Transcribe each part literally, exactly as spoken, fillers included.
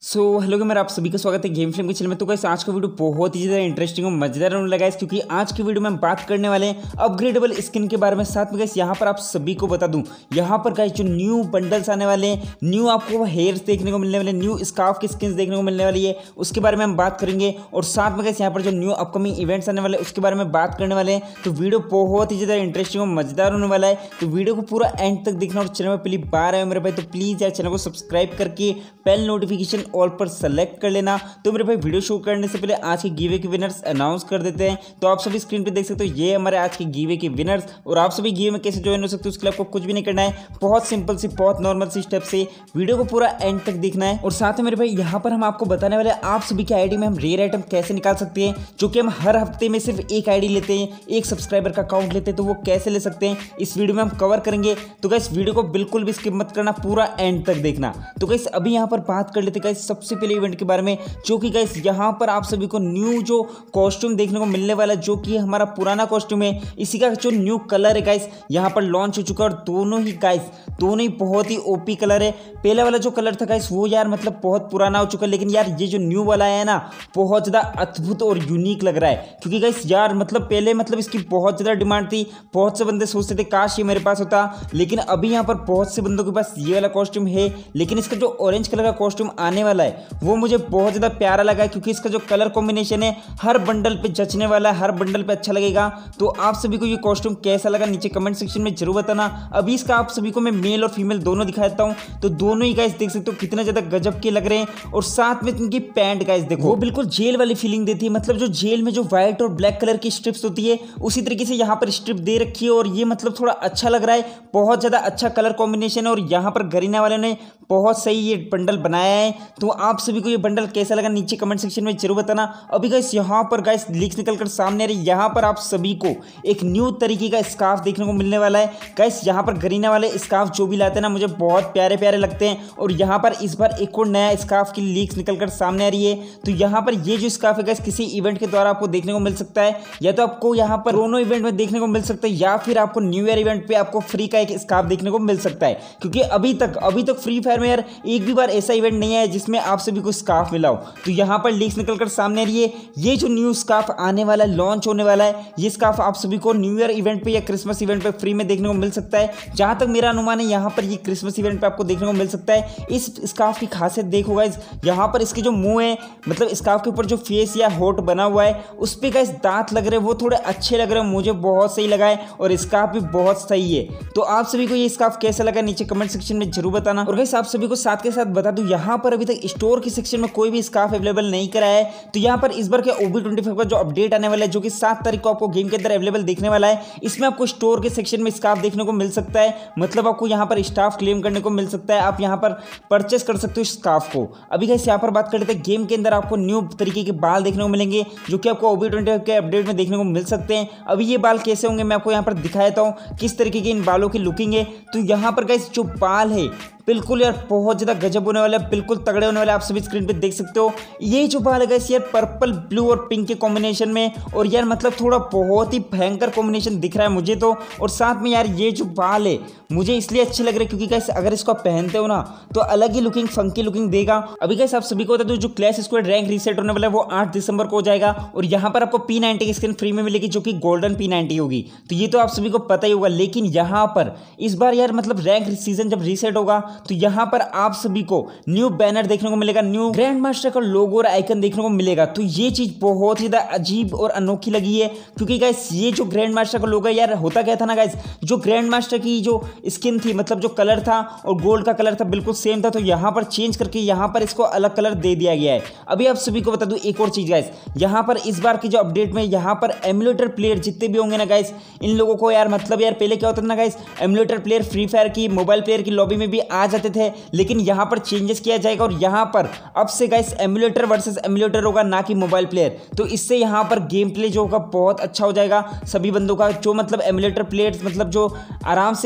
So hello gamer, आप सभी का स्वागत है गेम फ्लेम के चैनल में। तो गाइस आज का वीडियो बहुत ही ज़्यादा इंटरेस्टिंग और मजेदार होने लगा है, क्योंकि आज की वीडियो में हम बात करने वाले हैं अपग्रेडेबल स्किन के बारे में। साथ में गाइस यहाँ पर आप सभी को बता दूं, यहाँ पर गाइस जो न्यू बंडल्स आने वाले हैं, न्यू आपको हेयर्स देखने को मिलने वाले, न्यू स्कार्फ की स्किन्स देखने को मिलने वाली है, उसके बारे में हम बात करेंगे। और साथ में गाइस यहाँ पर जो न्यू अपकमिंग इवेंट्स आने वाले उसके बारे में बात करने वाले हैं। तो वीडियो बहुत ही ज़्यादा इंटरेस्टिंग और मजेदार होने वाला है, तो वीडियो को पूरा एंड तक देखना। और चैनल में पहली बार आए मेरे भाई तो प्लीज़ यार चैनल को सब्सक्राइब करके बेल नोटिफिकेशन ऑल पर सेलेक्ट कर लेना। तो मेरे भाई वीडियो शुरू करने से पहले आज के गिवे के विनर्स अनाउंस कर देते हैं। तो आप सभी स्क्रीन पे देख सकते हो, ये हमारे आज के गिवे के विनर्स। और आप सभी गिवे में कैसे ज्वाइन हो सकते हो उसके लिए आपको कुछ भी नहीं करना है, बहुत सिंपल सी बहुत नॉर्मल सी स्टेप से वीडियो को पूरा एंड तक देखना है। और साथ में मेरे भाई यहाँ पर हम आपको बताने वाले आप सभी के आईडी में हम रेयर आइटम कैसे निकाल सकते हैं, जो कि हम हर हफ्ते में सिर्फ एक आईडी लेते हैं, एक सब्सक्राइबर का अकाउंट लेते हैं, तो वो कैसे ले सकते हैं इस वीडियो में हम कवर करेंगे। तो गाइस वीडियो को बिल्कुल भी स्किप मत करना, पूरा एंड तक देखना। तो गाइस अभी यहाँ पर बात कर लेते हैं गाइस सबसे पहले इवेंट के बारे में, जो कि गाइस यहाँ पर आप सभी को न्यू जो कॉस्ट्यूम देखने को मिलने वाला है, जो कि हमारा पुराना कॉस्ट्यूम है, इसी का जो न्यू कलर है गाइस यहाँ पर लॉन्च हो चुका है। और दोनों ही गाइस दोनों ही बहुत ही ओपी कलर है। पहले वाला जो कलर था गाइस वो यार मतलब बहुत पुराना हो चुका है, लेकिन यार ये जो न्यू वाला है ना बहुत ज़्यादा अद्भुत और यूनिक लग रहा है। क्योंकि गाइस यार मतलब पहले मतलब इसकी बहुत ज़्यादा डिमांड थी, बहुत से बंदे सोचते थे काश ये मेरे पास होता, लेकिन अभी यहाँ पर बहुत से बंदों के पास ये वाला कॉस्ट्यूम है। लेकिन इसका जो ऑरेंज कलर का कॉस्ट्यूम आने वाला है वो मुझे बहुत ज़्यादा प्यारा लगा है, क्योंकि इसका जो कलर कॉम्बिनेशन है हर बंडल पे जचने वाला है, हर बंडल पे अच्छा लगेगा। तो आप सभी को ये कॉस्ट्यूम कैसा लगा नीचे कमेंट सेक्शन में जरूर बताना। अभी इसका आप सभी को मैं मेल और फीमेल दोनों दिखा देता हूँ, तो दोनों ही गाइस देख सकते हो कितना ज़्यादा गजब के लग रहे हैं। और साथ में इनकी पैंट गाइस देखो वो बिल्कुल जेल वाली फीलिंग देती है, मतलब जो जेल में जो व्हाइट और ब्लैक कलर की स्ट्रिप्स होती है उसी तरीके से यहाँ पर स्ट्रिप दे रखी है। और ये मतलब थोड़ा अच्छा लग रहा है, बहुत ज़्यादा अच्छा कलर कॉम्बिनेशन है। और यहाँ पर गरीना वाले ने बहुत सही ये बंडल बनाया है। तो आप सभी को ये बंडल कैसा लगा नीचे कमेंट सेक्शन में जरूर बताना। अभी गाइस यहाँ पर गाइस लीक्स निकल कर सामने आ रही, यहाँ पर आप सभी को एक न्यू तरीके का स्कार्फ देखने को मिलने वाला है। गाइस यहाँ पर गरीना वाले स्कार्फ जो भी लाते हैं ना मुझे बहुत प्यारे प्यारे लगते हैं। और यहाँ पर इस बार एक और नया स्कार्फ की लीक्स निकल कर सामने आ रही है। तो यहाँ पर ये जो स्कार्फ है गाइस किसी इवेंट के द्वारा आपको देखने को मिल सकता है, या तो आपको यहाँ पर दोनों इवेंट में देखने को मिल सकता है, या फिर आपको न्यू ईयर इवेंट पे आपको फ्री का एक स्कार्फ देखने को मिल सकता है। क्योंकि अभी तक अभी तक फ्री फायर में यार एक भी बार ऐसा इवेंट नहीं है जिसमें आप सभी को स्कार्फ मिला हो। तो यहाँ पर लीक्स निकल कर सामने आ रही है, ये जो न्यू स्कार्फ आने वाला है, लॉन्च होने वाला है, ये स्कार्फ आप सभी को न्यू ईयर इवेंट पे या क्रिसमस इवेंट पे फ्री में देखने को मिल सकता है। जहां तक मेरा अनुमान है यहाँ पर ये क्रिसमस इवेंट पे आपको देखने को मिल सकता है। इस स्कार्फ की खासियत देखो गाइस, यहाँ पर इसके जो मुंह है, मतलब स्कार्फ के ऊपर जो फेस या होठ बना हुआ है उस पर गाइस दांत लग रहे हैं, वो थोड़े अच्छे लग रहे हैं, मुझे बहुत सही लगा है। और स्कार्फ भी बहुत सही है। तो आप सभी को ये स्कार्फ कैसा लगा नीचे कमेंट सेक्शन में जरूर बताना। और गाइस आप सभी को साथ के साथ बता दूं, यहाँ पर अभी तक स्टोर के सेक्शन में कोई भी स्कार्फ अवेलेबल नहीं करा है। तो यहाँ पर इस बार के ओबी ट्वेंटी फाइव का जो अपडेट आने वाला है, जो कि सात तारीख को आपको गेम के अंदर अवेलेबल देखने वाला है, इसमें आपको स्टोर के सेक्शन में स्कार्फ देखने को मिल सकता है। मतलब आपको यहाँ पर स्टाफ क्लेम करने को मिल सकता है, आप यहाँ पर परचेस कर सकते हो स्कार्फ को। अभी गाइस यहाँ पर बात कर लेते हैं, गेम के अंदर आपको न्यू तरीके के बाल देखने को मिलेंगे, जो कि आपको ओबी ट्वेंटी फाइव के अपडेट में देखने को मिल सकते हैं। अभी ये बाल कैसे होंगे मैं आपको यहाँ पर दिखा देता हूँ, किस तरीके की इन बालों की लुकिंग है। तो यहाँ पर गाइस जो बाल है बिल्कुल यार बहुत ज़्यादा गजब होने वाला है, बिल्कुल तगड़े होने वाले, आप सभी स्क्रीन पे देख सकते हो। ये जो बाल है गाइस यार पर्पल ब्लू और पिंक के कॉम्बिनेशन में, और यार मतलब थोड़ा बहुत ही भयंकर कॉम्बिनेशन दिख रहा है मुझे तो। और साथ में यार ये जो बाल है मुझे इसलिए अच्छे लग रहे हैं क्योंकि गाइस अगर इसको आप पहनते हो ना तो अलग ही लुकिंग फंकी लुकिंग देगा। अभी गाइस आप सभी को बता दूं, जो क्लैश स्क्वाड रैंक रीसेट होने वाला है वो आठ दिसंबर को हो जाएगा। और यहाँ पर आपको पी नाइनटी की स्किन फ्री में मिलेगी, जो कि गोल्डन पी नाइनटी होगी। तो ये तो आप सभी को पता ही होगा। लेकिन यहाँ पर इस बार यार मतलब रैंक सीजन जब रीसेट होगा तो यहाँ पर आप सभी को न्यू बैनर देखने को मिलेगा, न्यू ग्रैंड मास्टर का लोगो और आइकन देखने को मिलेगा। तो ये चीज बहुत ही ज्यादा अजीब और अनोखी लगी है, क्योंकि गाइस ये जो ग्रैंड मास्टर का लोगो है यार होता क्या था ना गाइस, जो ग्रैंड मास्टर की जो स्किन थी, मतलब जो कलर था और गोल्ड का कलर था बिल्कुल सेम था। तो यहाँ पर चेंज करके यहाँ पर इसको अलग कलर दे दिया गया है। अभी आप सभी को बता दूं एक और चीज गाइस, यहाँ पर इस बार की जो अपडेट में यहाँ पर एमुलेटर प्लेयर जितने भी होंगे ना गाइस, इन लोगों को यार मतलब यार पहले क्या होता था ना guys, emulator player free fire की मोबाइल प्लेयर की लॉबी में भी आ जाते थे, लेकिन यहाँ पर चेंजेस किया जाएगा। और यहाँ पर अब से गाइस एमुलेटर वर्सेस एमुलेटर होगा, ना कि मोबाइल प्लेयर। तो इससे यहाँ पर गेम प्ले जो होगा बहुत अच्छा हो जाएगा सभी बंदों का, जो मतलब एमुलेटर प्लेयर्स मतलब जो आराम से मोबाइल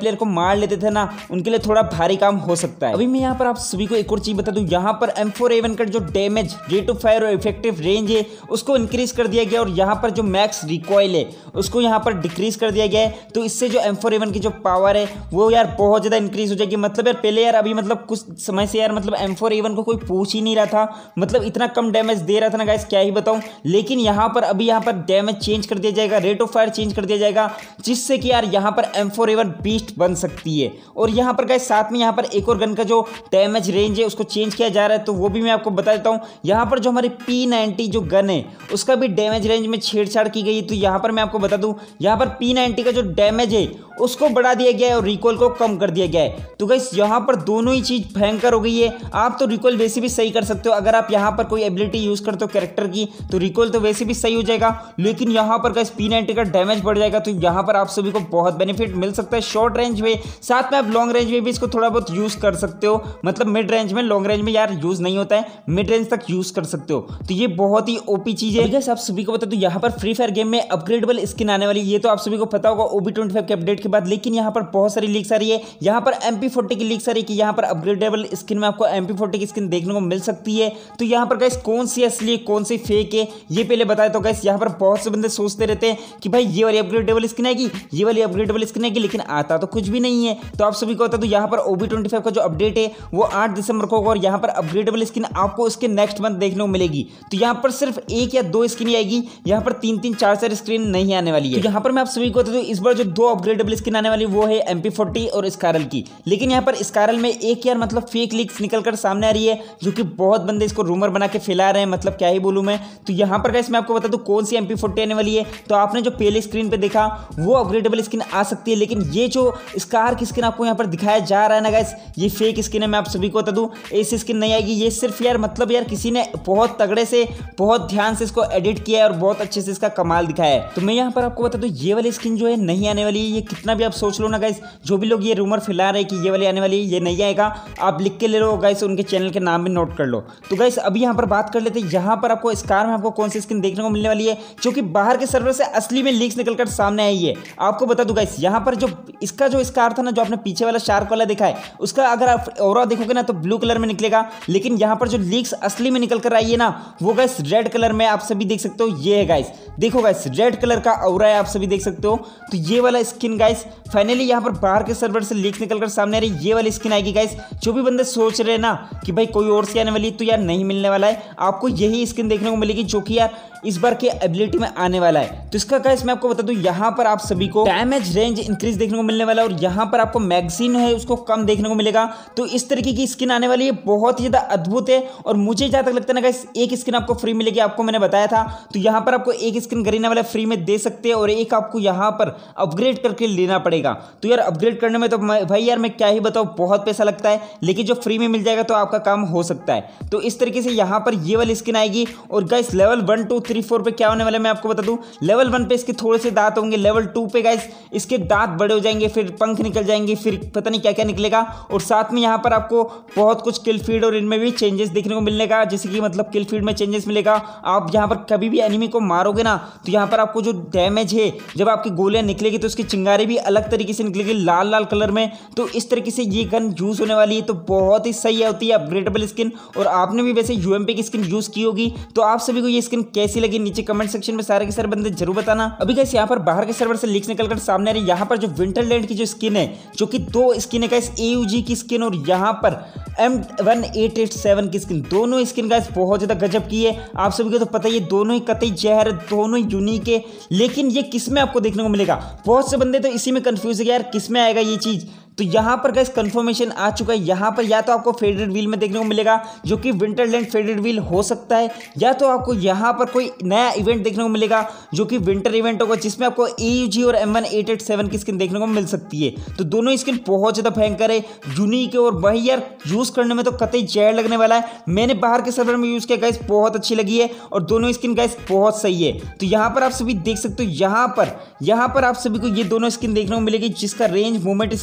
प्लेयर को मार लेते थे ना, उनके लिए थोड़ा भारी काम हो सकता है। अभी मैं यहाँ पर आप सभी को एक और चीज बता दूं, यहाँ पर एम फोर ए वन का जो डैमेज, रेट ऑफ फायर और इफेक्टिव रेंज है उसको इंक्रीज कर दिया गया और यहाँ पर जो मैक्स रिकॉइल है उसको यहाँ पर डिक्रीज कर दिया गया है। तो इससे जो एम फोर ए वन की जो पावर है वो यार बहुत ज्यादा इंक्रीज हो जाएगी। मतलब यार पहले यार अभी मतलब कुछ समय से यार मतलब एम फोर ए वन को कोई पूछ ही नहीं रहा था, मतलब इतना कम डैमेज दे रहा था ना गाइस, क्या ही बताऊं। लेकिन यहाँ पर अभी यहाँ पर डैमेज चेंज कर दिया जाएगा, रेट ऑफ फायर चेंज कर दिया जाएगा, जिससे कि यार यहाँ पर M four A one beast बन सकती है। और यहाँ पर गाइस साथ में यहाँ पर एक और गन का जो डैमेज रेंज है उसको चेंज किया जा रहा है, तो वो भी मैं आपको बता देता हूँ। यहाँ पर जो हमारी पी नाइंटी जो गन है उसका भी डैमेज रेंज में छेड़छाड़ की गई है। तो यहाँ पर मैं आपको बता दूं, यहाँ पर पी नाइंटी का जो डैमेज है उसको बढ़ा दिया गया है और रिकॉल को कम कर दिया गया है। तो गाइस यहाँ पर दोनों ही चीज भयंकर हो गई है। आप तो रिकॉल वैसे भी सही कर सकते हो, अगर आप यहाँ पर कोई एबिलिटी यूज करते हो कैरेक्टर की तो रिकॉल तो वैसे भी सही हो जाएगा, लेकिन यहाँ पर गाइस पी नाइंटी का डैमेज बढ़ जाएगा। तो यहाँ पर आप सभी को बहुत बेनिफिट मिल सकता है शॉर्ट रेंज में, साथ में आप लॉन्ग रेंज में भी इसको थोड़ा बहुत यूज कर सकते हो। मतलब मिड रेंज में, लॉन्ग रेंज में यार यूज नहीं होता है, मिड रेंज तक यूज कर सकते हो। तो ये बहुत ही ओपी चीज है। गाइस आप सभी को बता दूं, यहाँ पर फ्री फायर गेम में अपग्रेडेबल स्किन आने वाली है, ये तो आप सभी को पता होगा ओ बी ट्वेंटी फाइव के अपडेट के बाद। लेकिन यहाँ पर बहुत सारी लीक्स आ रही है, यहाँ पर एम पी फोर्टी की लीक्स आ रही है कि यहाँ पर अपग्रेडेबल स्किन में आपको एम पी फोर्टी की स्किन देखने को मिल सकती है। तो यहाँ पर गाइस कौन सी असली है कौन सी फेक है ये पहले बताए। तो गाइस यहाँ पर बहुत से बंदे सोचते रहते हैं कि भाई ये वाली अपग्रेडेबल स्किन आएगी, ये वाली अपग्रेडेबल स्किन आएगी, लेकिन आता तो कुछ भी नहीं है। तो आप सभी को बता दूं, यहाँ पर ओ बी ट्वेंटी फाइव का जो अपडेट है वो आठ दिसंबर को होगा और यहाँ पर अपग्रेडेबल स्किन आपको उसके नेक्स्ट मंथ देखने को मिलेगी। तो यहाँ पर सिर्फ एक या दो स्किन आएगी, यहाँ पर तीन तीन चार चार स्क्रीन नहीं आने वाली है। तो यहाँ पर मैं आप सभी को बता दूं, इस बार जो दो अपग्रेडेबल स्किन आने वाली वो है एम पी फोर्टी और स्कारल की। लेकिन यहाँ पर स्कारल में एक यार मतलब फेक लीक्स निकलकर सामने आ रही है, जो कि बहुत बंदे इसको रूमर बना के फैला रहे हैं, मतलब क्या ही बोलूं मैं। तो यहाँ पर गाइस मैं आपको बता दूं कौन सी एम पी फोर्टी आने वाली है। तो आपने जो पहले स्क्रीन पे देखा वो अपग्रेडेबल स्किन आ सकती है, लेकिन ये जो स्कार की स्किन आपको यहाँ पर दिखाया जा रहा है ना गाइस, ये फेक स्किन है। मैं आप सभी को बता दूं ऐसी स्किन नहीं आएगी, ये सिर्फ यार मतलब यार किसी ने बहुत तगड़े से बहुत ध्यान से इसको एडिट किया है और बहुत अच्छे से इसका कमाल दिखाया है। तो मैं यहाँ पर आपको बता दूं ये वाली स्किन जो है नहीं आने वाली है। ये कितना भी आप सोच लो ना गाइस, जो भी लोग ये रूमर फैला रहे हैं कि ये वाली आने वाली है, ये नहीं आएगा, आप लिख के ले लो गाइस, उनके चैनल के नाम भी नोट कर लो। तो गाइस अभी यहाँ पर बात कर लेते हैं, यहाँ पर आपको स्कार में आपको कौन सी स्किन देखने को मिलने वाली है, जो कि बाहर के सर्वर से असली में लीक्स निकलकर सामने आई है। आपको बता दूं गाइस, यहाँ पर जो इसका जो स्कार था ना, जो आपने पीछे वाला शार्क वाला देखा है, उसका अगर आप ऑरा देखोगे ना तो ब्लू कलर में निकलेगा। लेकिन यहाँ पर जो लीक्स असली में निकल कर आई है ना, वो गाइस रेड कलर में आप सभी देख सकते हो। ये है गाइस, देखो गाइस रेड कलर का ऑरा है, आप सभी देख सकते हो। तो ये वाला स्किन गाइस फाइनली यहाँ पर बाहर के सर्वर से लीक्स निकलकर सामने आ रही, ये वाली स्किन आएगी गाइस। जो भी बंदे सोच रहे हैं ना कि भाई कोई और सी आने वाली, तो यार नहीं मिलने वाला है, आपको यही स्किन देखने को मिलेगी जो कि यार इस बार के एबिलिटी में आने वाला है। तो इसका गाइस मैं आपको बता दूं, यहाँ पर आप सभी को डैमेज रेंज इंक्रीज देखने को मिलने वाला है और यहाँ पर आपको मैगजीन है उसको कम देखने को मिलेगा। तो इस तरीके की स्किन आने वाली है, बहुत ही ज्यादा अद्भुत है। और मुझे जहां तक लगता है ना गाइस, एक स्किन आपको फ्री मिलेगी, आपको मैंने बताया था। तो यहाँ पर आपको एक स्किन गरीना वाला फ्री में दे सकते हैं और एक आपको यहाँ पर अपग्रेड करके लेना पड़ेगा। तो यार अपग्रेड करने में तो भाई यार मैं क्या ही बताऊं, बहुत पैसा लगता है, लेकिन जो फ्री में मिल जाएगा तो आपका काम हो सकता है। तो इस तरीके से यहाँ पर ये वाली स्किन आएगी। और guys level one two three four पे क्या होने वाला है मैं आपको बता दूं। लेवल वन पे इसके थोड़े से दांत होंगे, लेवल टू पे गाइस इसके दांत बड़े हो जाएंगे, फिर पंख निकल जाएंगे, फिर पता नहीं क्या क्या निकलेगा। और साथ में यहाँ पर आपको बहुत कुछ किल फीड और इनमें भी चेंजेस देखने को मिलने का, जैसे कि मतलब किल फीड में चेंजेस मिलेगा। आप यहाँ पर कभी भी एनिमी को मारोगे ना, तो यहाँ पर आपको जो डैमेज है, जब आपकी गोलियां निकलेगी तो उसकी चिंगारी भी अलग तरीके से निकलेगी, लाल लाल कलर में। तो इस तरीके से ये गन यूज होने वाली है, तो बहुत ही सही होती है अपग्रेडेबल स्किन। और आपने भी वैसे यूएमपी की स्किन यूज की होगी, तो आप सभी को ये स्किन कैसी लगी नीचे कमेंट सेक्शन में सारे के सारे बंदे जरूर बताना। अभी गाइस यहाँ पर बाहर के सर्वर से लीक्स निकलकर सामने आ रही, यहाँ पर जो विंटरलैंड की जो स्किन है, जो कि दो स्किन है गाइस, एयूजी की स्किन और यहाँ पर M one eight eight seven की स्किन, दोनों स्किन गाइस बहुत ज्यादा गजब की है। आप सभी को तो पता ही है, दोनों ही कतई जहर, दोनों ही यूनिक है। लेकिन ये किस में आपको देखने को मिलेगा, बहुत से बंदे तो इसी में कंफ्यूज है कि यार किस में आएगा ये चीज। तो यहाँ पर गाइस कंफर्मेशन आ चुका है, यहाँ पर या तो आपको फेडेड व्हील में देखने को मिलेगा, जो कि विंटरलैंड फेडेड व्हील हो सकता है, या तो आपको यहाँ पर कोई नया इवेंट देखने को मिलेगा, जो कि विंटर इवेंट होगा, जिसमें आपको एयूजी और M one eight eight seven की स्किन देखने को मिल सकती है। तो दोनों स्किन बहुत ज़्यादा भयंकर है, यूनिक है, और वही यार यूज़ करने में तो कतई जहर लगने वाला है। मैंने बाहर के सर्वर में यूज़ किया गाइस, बहुत अच्छी लगी है, और दोनों स्किन गाइस बहुत सही है। तो यहाँ पर आप सभी देख सकते हो, यहाँ पर यहाँ पर आप सभी को ये दोनों स्किन देखने को मिलेगी, जिसका range movement speed increase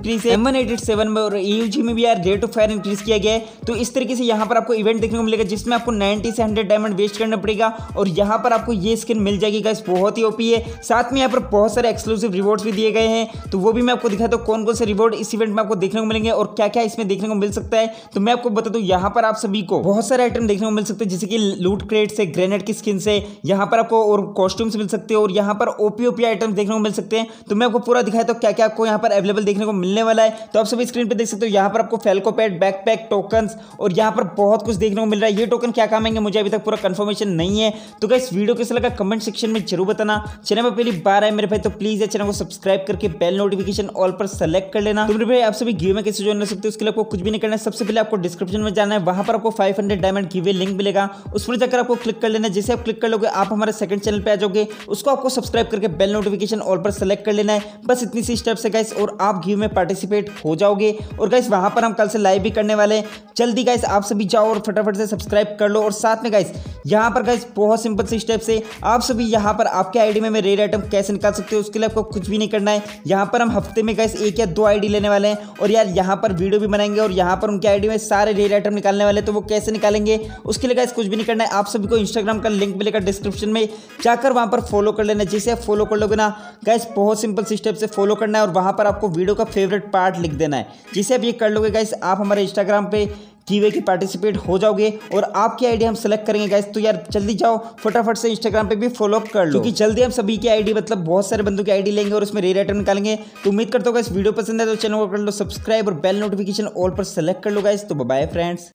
increase है, M one eight eight seven में और एयूजी में भी यार रेट ऑफ फायर इंक्रीज किया गया है। तो इस तरीके से यहाँ पर आपको इवेंट देखने को मिलेगा जिसमें आपको नाइंटी से हंड्रेड डायमंड वेस्ट करना पड़ेगा और यहाँ पर आपको ये स्किन मिल जाएगी गाइस, बहुत ही ओपी है। साथ में यहाँ पर बहुत सारे एक्सक्लूसिव रिवॉर्ड्स भी दिए गए हैं, तो वो भी मैं आपको दिखाता हूँ कौन कौन से रिवॉर्ड इस इवेंट में आपको देखने को मिलेंगे और क्या क्या इसमें देखने को मिल सकता है। तो मैं आपको बता दूं यहाँ पर आप सभी को बहुत सारे आइटम देखने को मिल सकते हैं, जैसे कि लूट क्रेट से, ग्रेनेड की स्किन से, यहाँ पर आपको और कॉस्ट्यूम्स मिल सकते हैं और यहाँ पर ओपी ओपी आइटम देखने को मिल सकते हैं। तो मैं आपको पूरा दिखाया तो क्या क्या आपको यहाँ पर अवेलेबल देखने को मिलने वाला है। तो आप सभी स्क्रीन पे देख सकते हो, यहाँ पर आपको फैल्को पैड, बैकपैक, टोकन्स और यहाँ पर बहुत कुछ देखने को मिल रहा है। ये टोकन क्या काम आएंगे मुझे अभी तक पूरा कंफर्मेशन नहीं है। तो गाइस वीडियो कैसा लगा कमेंट सेक्शन में जरूर बताना। चैनल पर पहली बार आए मेरे भाई तो प्लीज चैनल को सब्सक्राइब करके बेल नोटिफिकेशन ऑल पर सेलेक्ट कर लेना। तो मेरे भाई आप सभी गिव में कैसे ज्वाइन कर सकते हो, उसके लिए आपको कुछ भी नहीं करना है। सबसे पहले आपको डिस्क्रिप्शन में जाना है, वहां पर आपको five hundred diamond give link मिलेगा, उस पर जाकर आपको क्लिक कर लेना है। जैसे आप क्लिक कर लोगे आप हमारे सेकंड चैनल पे आ जाओगे, उसको आपको सब्सक्राइब करके बेल नोटिफिकेशन ऑल पर सेलेक्ट कर लेना है। बस इतनी सी स्टेप्स है गाइस और आप गिव में पार्टिसिपेट हो जाओगे। और गाइस वहां पर हम कल से लाइव भी करने वाले हैं, जल्दी गाइस आप सभी जाओ और फटाफट से सब्सक्राइब कर लो। और साथ में गाइस यहाँ पर गाइस बहुत सिंपल सी स्टेप्स है, आप सभी यहाँ पर आपके आईडी में रेयर आइटम कैसे निकाल सकते हो, उसके लिए आपको कुछ भी नहीं करना है। यहाँ पर हम हफ्ते में गाइस एक या दो आईडी लेने वाले हैं और यार यहाँ पर वीडियो भी बनाएंगे और यहाँ पर उनके आईडी में सारे रेयर आइटम निकालने वाले। तो वो कैसे निकालेंगे उसके लिए गाइस कुछ भी नहीं करना है, आप सभी को इंस्टाग्राम का लिंक मिलेगा डिस्क्रिप्शन में, जाकर वहां पर फॉलो कर लेना। जैसे आप फॉलो कर लोगे ना गाइस बहुत सिंपल सी स्टेप से फॉलो करना है और वहां पर आपको वीडियो का फेवरेट पार्ट लिख देना है। जिसे आप ये कर लोगे गाइस आप हमारे इंस्टाग्राम पे गिवे की पार्टिसिपेट हो जाओगे और आपकी आईडी हम सेलेक्ट करेंगे गाइस। तो यार जल्दी जाओ फटाफट से इंस्टाग्राम पे भी फॉलो कर लो, क्योंकि जल्दी हम सभी की आईडी मतलब बहुत सारे बंदों की आईडी लेंगे और उसमें रेयर आइटम निकालेंगे। तो उम्मीद करता हूँ गाइस वीडियो पसंद है तो चैनल को कर लो सब्सक्राइब और बेल नोटिफिकेशन ऑल पर सेलेक्ट कर लो गाइस। तो बाय फ्रेंड्स।